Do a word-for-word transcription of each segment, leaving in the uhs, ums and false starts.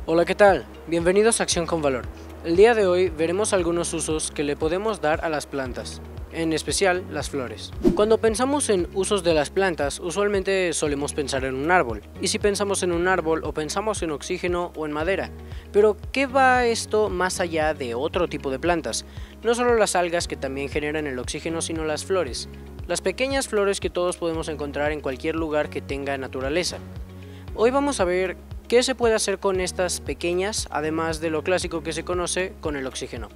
Hola, ¿qué tal? Bienvenidos a Acción con Valor. El día de hoy veremos algunos usos que le podemos dar a las plantas, en especial las flores. Cuando pensamos en usos de las plantas, usualmente solemos pensar en un árbol. Y si pensamos en un árbol, o pensamos en oxígeno o en madera. Pero, ¿qué va esto más allá de otro tipo de plantas? No solo las algas que también generan el oxígeno, sino las flores. Las pequeñas flores que todos podemos encontrar en cualquier lugar que tenga naturaleza. Hoy vamos a ver qué se puede hacer con estas pequeñas, además de lo clásico que se conoce con el oxígeno.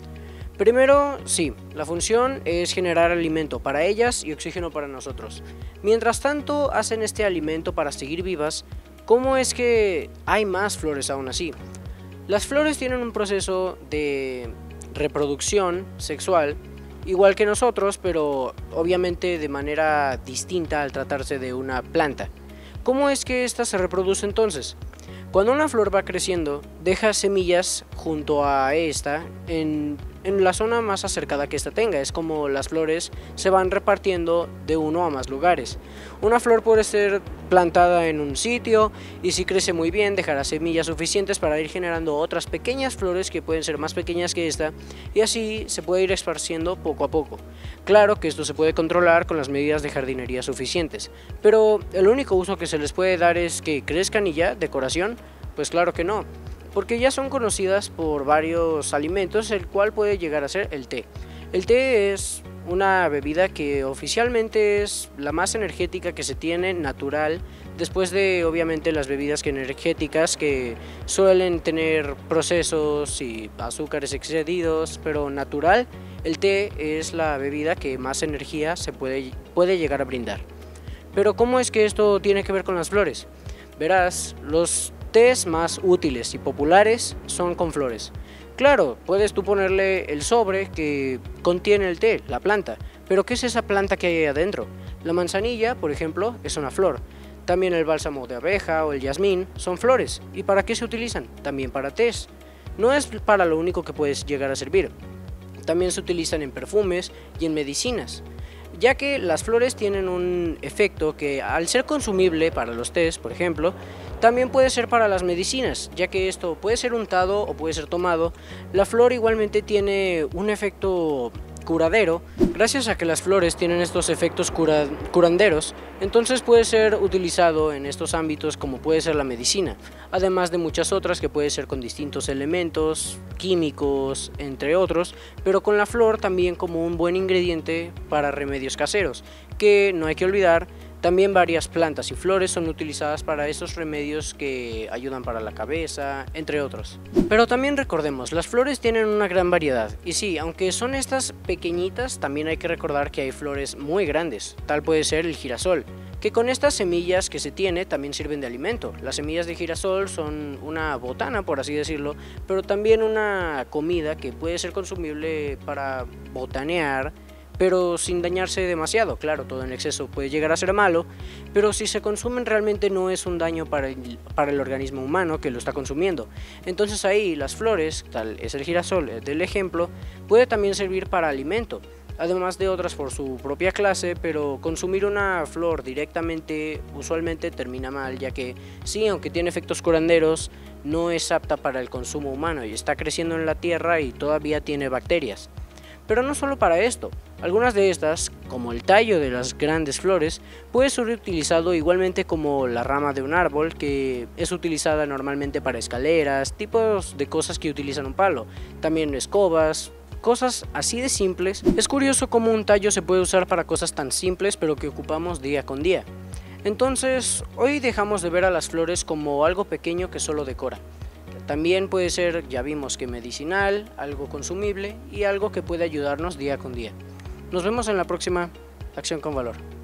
Primero, sí, la función es generar alimento para ellas y oxígeno para nosotros. Mientras tanto, hacen este alimento para seguir vivas. ¿Cómo es que hay más flores aún así? Las flores tienen un proceso de reproducción sexual, igual que nosotros, pero obviamente de manera distinta al tratarse de una planta. ¿Cómo es que ésta se reproduce entonces? Cuando una flor va creciendo, deja semillas junto a esta en, en la zona más acercada que ésta tenga. Es como las flores se van repartiendo de uno a más lugares. Una flor puede ser plantada en un sitio y si crece muy bien dejará semillas suficientes para ir generando otras pequeñas flores que pueden ser más pequeñas que esta, y así se puede ir esparciendo poco a poco. Claro que esto se puede controlar con las medidas de jardinería suficientes, pero el único uso que se les puede dar es que crezcan y ya, decoración. Pues claro que no, porque ya son conocidas por varios alimentos, el cual puede llegar a ser el té. El té es una bebida que oficialmente es la más energética que se tiene, natural, después de obviamente las bebidas que energéticas que suelen tener procesos y azúcares excedidos, pero natural, el té es la bebida que más energía se puede, puede llegar a brindar. Pero ¿cómo es que esto tiene que ver con las flores? Verás, los tés más útiles y populares son con flores. Claro, puedes tú ponerle el sobre que contiene el té, la planta, pero ¿qué es esa planta que hay ahí adentro? La manzanilla, por ejemplo, es una flor. También el bálsamo de abeja o el jazmín son flores. ¿Y para qué se utilizan? También para tés. No es para lo único que puedes llegar a servir. También se utilizan en perfumes y en medicinas, ya que las flores tienen un efecto que al ser consumible para los tés, por ejemplo, también puede ser para las medicinas, ya que esto puede ser untado o puede ser tomado. La flor igualmente tiene un efecto curadero, gracias a que las flores tienen estos efectos cura curanderos, entonces puede ser utilizado en estos ámbitos como puede ser la medicina, además de muchas otras que puede ser con distintos elementos, químicos, entre otros, pero con la flor también como un buen ingrediente para remedios caseros, que no hay que olvidar. También varias plantas y flores son utilizadas para esos remedios que ayudan para la cabeza, entre otros. Pero también recordemos, las flores tienen una gran variedad. Y sí, aunque son estas pequeñitas, también hay que recordar que hay flores muy grandes. Tal puede ser el girasol, que con estas semillas que se tiene también sirven de alimento. Las semillas de girasol son una botana, por así decirlo, pero también una comida que puede ser consumible para botanear, pero sin dañarse demasiado. Claro, todo en exceso puede llegar a ser malo, pero si se consumen realmente no es un daño para el, para el organismo humano que lo está consumiendo. Entonces ahí las flores, tal es el girasol del ejemplo, puede también servir para alimento, además de otras por su propia clase, pero consumir una flor directamente usualmente termina mal, ya que sí, aunque tiene efectos curanderos, no es apta para el consumo humano y está creciendo en la tierra y todavía tiene bacterias. Pero no solo para esto, algunas de estas, como el tallo de las grandes flores, puede ser utilizado igualmente como la rama de un árbol, que es utilizada normalmente para escaleras, tipos de cosas que utilizan un palo, también escobas, cosas así de simples. Es curioso cómo un tallo se puede usar para cosas tan simples pero que ocupamos día con día. Entonces, hoy dejamos de ver a las flores como algo pequeño que solo decora. También puede ser, ya vimos que medicinal, algo consumible y algo que puede ayudarnos día con día. Nos vemos en la próxima Acción con Valor.